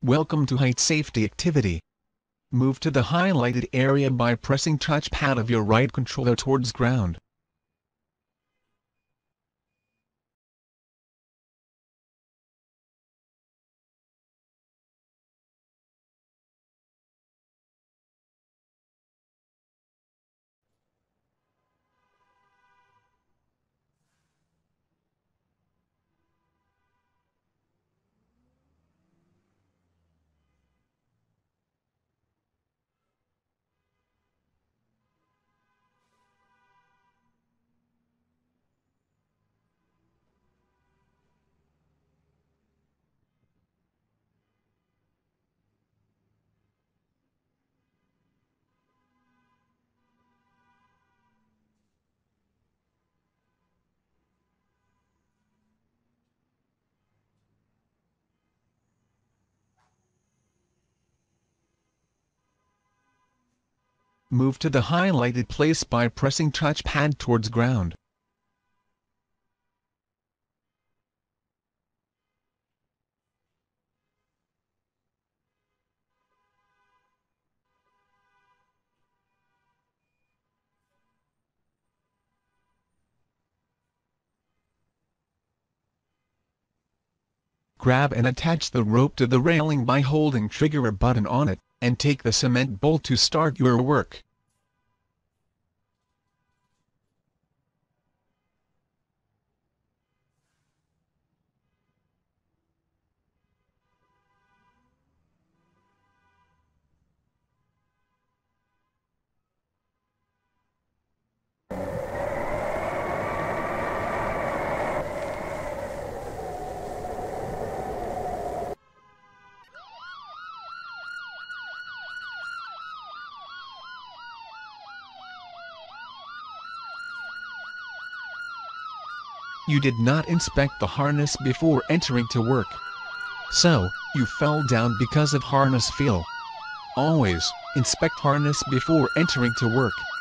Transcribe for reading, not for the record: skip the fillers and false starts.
Welcome to height safety activity. Move to the highlighted area by pressing touchpad of your right controller towards ground. Move to the highlighted place by pressing touchpad towards ground. Grab and attach the rope to the railing by holding trigger button on it, and take the cement bolt to start your work. You did not inspect the harness before entering to work. So, you fell down because of harness feel. Always, inspect harness before entering to work.